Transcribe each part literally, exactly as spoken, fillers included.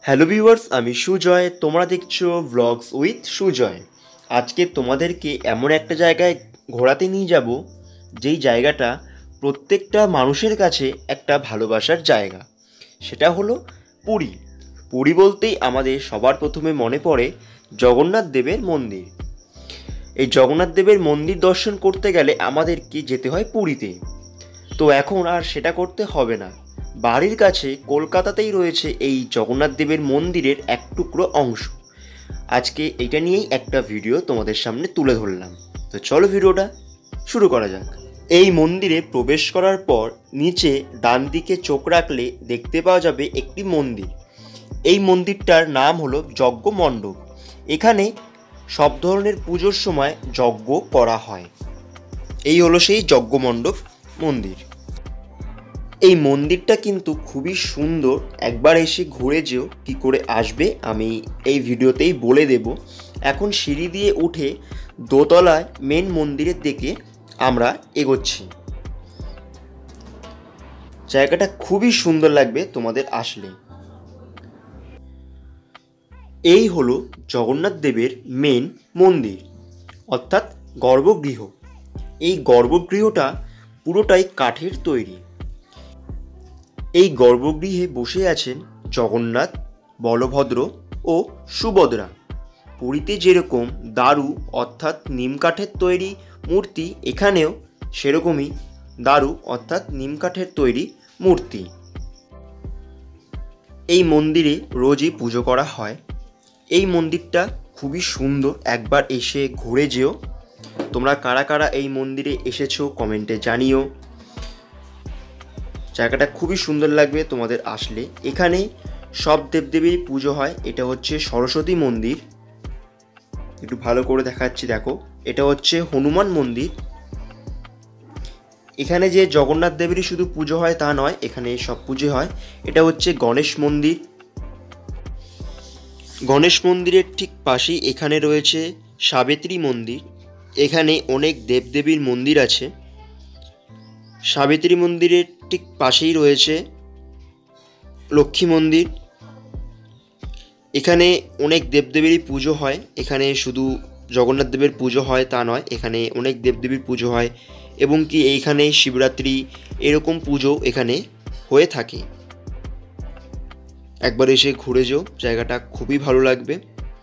Hello viewers, আমি সুজয়। তোমরা দেখছো ব্লগস উইথ সুজয়। আজকে তোমাদেরকে এমন একটা জায়গায় ঘোরাতে নিয়ে যাব যেই জায়গাটা প্রত্যেকটা মানুষের কাছে একটা ভালোবাসার জায়গা। সেটা হলো পুরী। পুরী বলতেই আমাদের সবার প্রথমে মনে পড়ে জগন্নাথ দেবের মন্দির। এই জগন্নাথ দেবের মন্দির দর্শন করতে গেলে আমাদেরকে যেতে হয় পুরীতে। তো এখন আর সেটা করতে হবে না, বাড়ির কাছে কলকাতাতেই রয়েছে এই জগন্নাথ দেবের মন্দিরের এক টুকরো অংশ। আজকে এটা নিয়েই একটা ভিডিও তোমাদের সামনে তুলে ধরলাম। তো চলো ভিডিওটা শুরু করা যাক। এই মন্দিরে প্রবেশ করার পর নিচে ডান দিকে চোখ রাখলে দেখতে পাওয়া যাবে একটি মন্দির। এই মন্দিরটার নাম হলো যজ্ঞ মণ্ডপ। এখানে সব ধরনের পুজোর সময় যজ্ঞ করা হয়। এই হলো সেই যজ্ঞ মণ্ডপ মন্দির। এই মন্দিরটা কিন্তু খুবই সুন্দর। একবার এসে ঘুরে যেও। কী করে আসবে আমি এই ভিডিওতেই বলে দেব। এখন সিঁড়ি দিয়ে উঠে দোতলায় মেন মন্দিরের দিকে আমরা এগোচ্ছি। জায়গাটা খুবই সুন্দর লাগবে তোমাদের আসলে। এই হলো জগন্নাথ দেবের মেন মন্দির, অর্থাৎ গর্ভগৃহ। এই গর্ভগৃহটা পুরোটাই কাঠের তৈরি। এই গর্ভগৃহে বসে আছেন জগন্নাথ, বলভদ্র ও সুভদ্রা। পুরীতে যেরকম দারু অর্থাৎ নিম কাঠের তৈরি মূর্তি, এখানেও সেরকমই দারু অর্থাৎ নিম কাঠের তৈরি মূর্তি। এই মন্দিরে রোজই পুজো করা হয়। এই মন্দিরটা খুবই সুন্দর, একবার এসে ঘুরে যেও। তোমরা কারা কারা এই মন্দিরে এসেছো কমেন্টে জানিও। জায়গাটা খুবই সুন্দর লাগবে তোমাদের আসলে। এখানে সব দেবদেবীর পুজো হয়। এটা হচ্ছে সরস্বতী মন্দির, একটু ভালো করে দেখাচ্ছি দেখো। এটা হচ্ছে হনুমান মন্দির। এখানে যে জগন্নাথ দেবেরই শুধু পুজো হয় তা নয়, এখানে সব পুজো হয়। এটা হচ্ছে গণেশ মন্দির। গণেশ মন্দিরের ঠিক পাশেই এখানে রয়েছে সাবিত্রী মন্দির। এখানে অনেক দেবদেবীর মন্দির আছে। সাবিত্রী মন্দিরের ঠিক পাশেই রয়েছে লক্ষ্মী মন্দির। এখানে অনেক দেবদেবীরই পুজো হয়। এখানে শুধু জগন্নাথ দেবের পুজো হয় তা নয়, এখানে অনেক দেবদেবীর পুজো হয় এবং কি এইখানে শিবরাত্রি এরকম পুজো এখানে হয়ে থাকে। একবার এসে ঘুরে যাও, জায়গাটা খুবই ভালো লাগবে।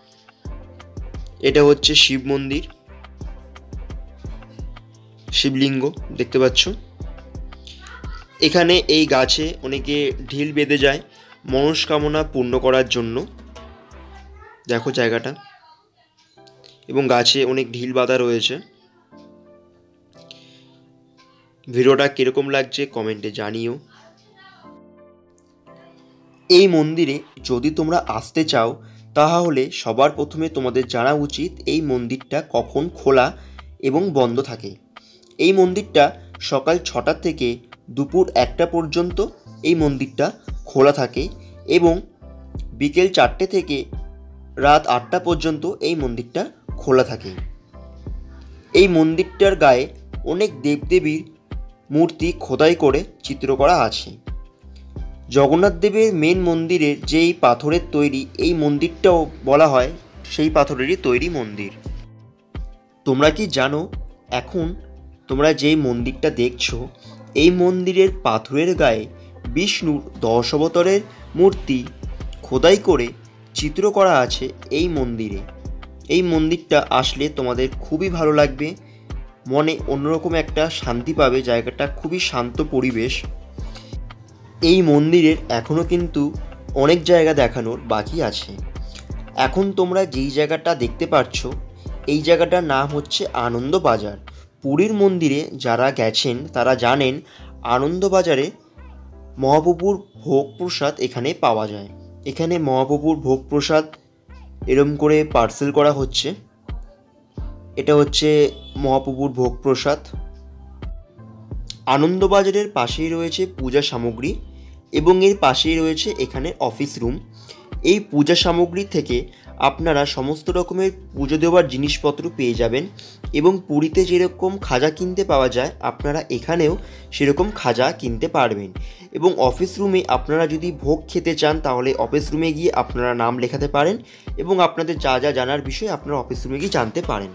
এটা হচ্ছে শিব মন্দির, শিবলিঙ্গ দেখতে পাচ্ছ। এখানে এই গাছে অনেকে ঢিল বেঁধে যায় মনস্কামনা পূর্ণ করার জন্য। দেখো জায়গাটা, এবং গাছে অনেক ঢিল বাঁধা রয়েছে। ভিডিওটা কীরকম লাগছে কমেন্টে জানিও। এই মন্দিরে যদি তোমরা আসতে চাও তাহলে সবার প্রথমে তোমাদের জানা উচিত এই মন্দিরটা কখন খোলা এবং বন্ধ থাকে। এই মন্দিরটা সকাল ছটা থেকে দুপুর একটা পর্যন্ত এই মন্দিরটা খোলা থাকে এবং বিকেল চারটে থেকে রাত আটটা পর্যন্ত এই মন্দিরটা খোলা থাকে। এই মন্দিরটার গায়ে অনেক দেবদেবীর মূর্তি খোদাই করে চিত্র করা আছে। জগন্নাথ দেবের মেন মন্দিরের যেই পাথরের তৈরি এই মন্দিরটাও বলা হয় সেই পাথরেরই তৈরি মন্দির। তোমরা কি জানো এখন তোমরা যেই মন্দিরটা দেখছো এই মন্দিরের পাথরের গায়ে বিষ্ণুর দশ অবতারের মূর্তি খোদাই করে চিত্র করা আছে এই মন্দিরে। এই মন্দিরটা আসলে তোমাদের খুবই ভালো লাগবে, মনে অন্যরকম একটা শান্তি পাবে। জায়গাটা খুবই শান্ত পরিবেশ। এই মন্দিরের এখনও কিন্তু অনেক জায়গা দেখানোর বাকি আছে। এখন তোমরা যেই জায়গাটা দেখতে পাচ্ছ এই জায়গাটার নাম হচ্ছে আনন্দবাজার। পুরীর মন্দিরে যারা গেছেন তারা জানেন আনন্দবাজারে মহাপ্রভুর ভোগ প্রসাদ এখানে পাওয়া যায়। এখানে মহাপ্রভুর ভোগ প্রসাদ এরম করে পার্সেল করা হচ্ছে। এটা হচ্ছে মহাপ্রভুর ভোগ প্রসাদ। আনন্দবাজারের পাশেই রয়েছে পূজা সামগ্রী। এবং এর পাশেই রয়েছে এখানে অফিস রুম। এই পূজা সামগ্রী থেকে আপনারা সমস্ত রকমের পুজো দেওয়ার জিনিসপত্র পেয়ে যাবেন এবং পুরীতে যেরকম খাজা কিনতে পাওয়া যায় আপনারা এখানেও সেরকম খাজা কিনতে পারবেন। এবং অফিস রুমে আপনারা যদি ভোগ খেতে চান তাহলে অফিস রুমে গিয়ে আপনারা নাম লেখাতে পারেন এবং আপনাদের যা যা জানার বিষয় আপনারা অফিস রুমে গিয়ে জানতে পারেন।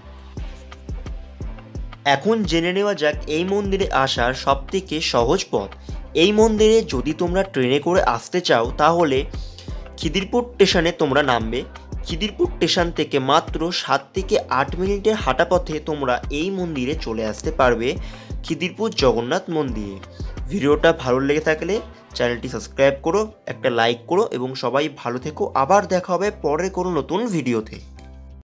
এখন জেনে নেওয়া যাক এই মন্দিরে আসার সবথেকে সহজ পথ। এই মন্দিরে যদি তোমরা ট্রেনে করে আসতে চাও তাহলে খিদিরপুর স্টেশনে তোমরা নামবে। খিদিরপুর স্টেশন থেকে মাত্র সাত থেকে আট মিনিটের হাঁটা পথে তোমরা এই মন্দিরে চলে আসতে পারবে, খিদিরপুর জগন্নাথ মন্দিরে। ভিডিওটা ভালো লেগে থাকলে চ্যানেলটি সাবস্ক্রাইব করো, একটা লাইক করো এবং সবাই ভালো থেকো। আবার দেখা হবে পরের কোনো নতুন ভিডিওতে।